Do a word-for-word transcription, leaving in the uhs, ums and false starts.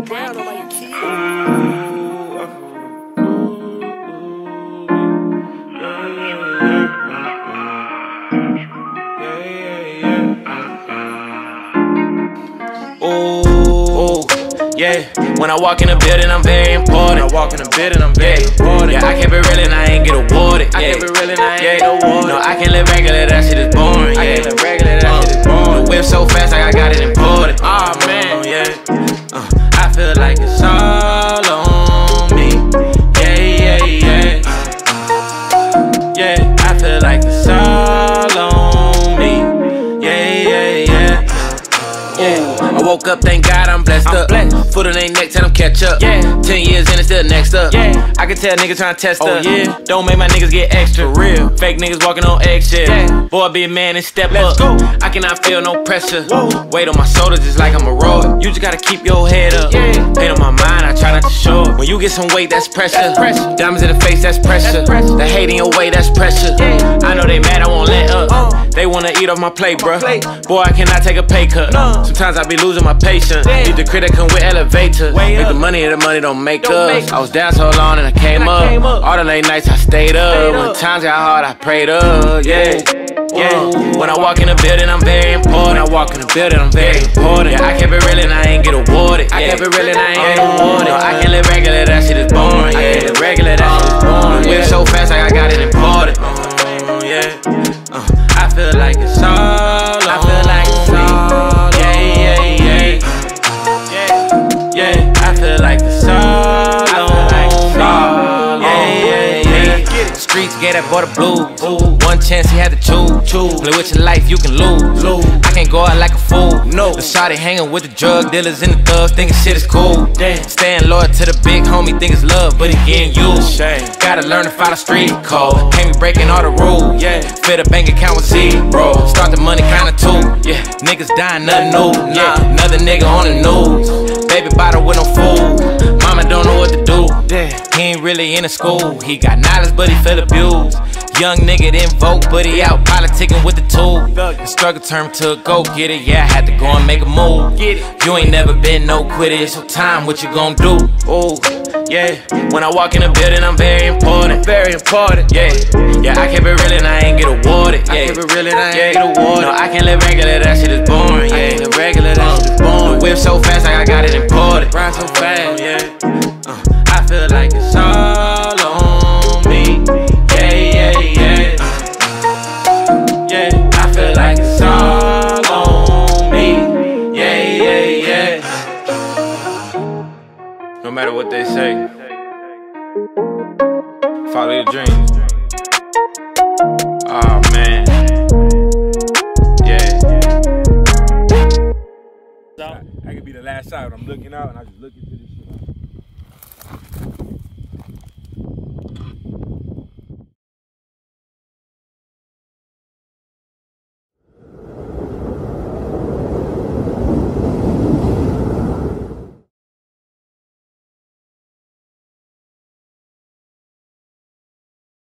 brown on my key. Ooh, yeah. When I walk in the building, I'm very important. When I walk in the building, I'm very yeah. important. Yeah, I keep it real and I ain't get awarded. I yeah. keep it real and I ain't yeah. get awarded. No, I can't live regular, that shit is boring. I yeah. can't live regular, that shit is boring. The whip so fast, like I got it imported. Aw, oh, man. Yeah. Uh, I feel like it's all on me. Yeah, yeah, yeah. Yeah, I feel like it's all on me. Yeah, yeah, yeah. Yeah. I woke up, thank God I'm blessed I'm up. blessed. Foot on they neck, tell them catch up. Yeah. Ten years in, it's still next up. Yeah. I can tell niggas tryna test Oh, up. yeah. Don't make my niggas get extra. For real. Fake niggas walking on eggshells. Yeah. Boy, be a man and step Let's up. go. I cannot feel no pressure. Whoa. Weight on my shoulders just like I'm a road. You just gotta keep your head up. Yeah. Pain on my mind, I try not to show it. When you get some weight, that's pressure. That's pressure. Diamonds in the face, that's pressure. That's pressure. The hate in your way, that's pressure. Yeah. I know they mad, I won't let up. Uh. They wanna eat off my plate, bruh. plate. Boy, I cannot take a pay cut. No. Sometimes I be losing my patience. Damn. Need the critic come with elevators. Way Make up. the money and the money don't make Don't us. make I was down so long and I came, And I up. came up. All the late nights I stayed up. Stayed When up. times got hard, I prayed up. Yeah. Yeah. Whoa. When I walk in the building, I'm very important. When I walk in the building, I'm very important. Yeah, I kept it real and I ain't get awarded. I yeah. kept it real and I ain't get Uh, awarded. No, I can't live regular, that shit is boring. I Yeah, can't live regular, that shit is boring. yeah. Whip so fast, like I got it imported. Uh, yeah. Uh, I feel like it's all I feel like it's on me. all Yeah, yeah, yeah. Yeah, yeah. I feel like it's all I on feel like it's me. all Yeah, on yeah, me. yeah. Streets gave that boy the blues. One chance he had to choose. Play with your life, you can lose. I can't go out like a fool. No. The shawty hanging with the drug dealers and the thugs, thinking shit is cool. Damn. Staying loyal to the big homie, think it's love, but he getting used. Shame. Gotta learn to follow street code. Can't be breaking all the rules. Yeah. Fill the bank account with zero. Start the money kinda too. Yeah. Niggas dying, nothing new. Yeah. Another nigga on the news. Baby bottle with no food. Mama don't know what to do. Damn. He ain't really in the school. He got knowledge, but he feel abused. Young nigga didn't vote, but he out politicking with the tool. The struggle turned to a go-getter. Yeah, I had to go and make a move. Get it. You ain't never been no quitter. It's your time, what you gon' do? Ooh, yeah. When I walk in the building, I'm very important. Very important. Yeah, yeah. I keep it real and I ain't get awarded. Yeah. I keep it real and I ain't yeah. get awarded. No, I can't live regular. That shit is boring. I Yeah, can't live regular, that shit is boring. The whip so fast, like I got it imported. Ride so fast. Yeah. Uh, I feel like it's all on me. Yeah, yeah, yeah. Yeah, I feel like it's all on me. Yeah, yeah, yeah. No matter what they say, follow your dreams. Oh man. Yeah. I could be the last shot. I'm looking out and I just look into the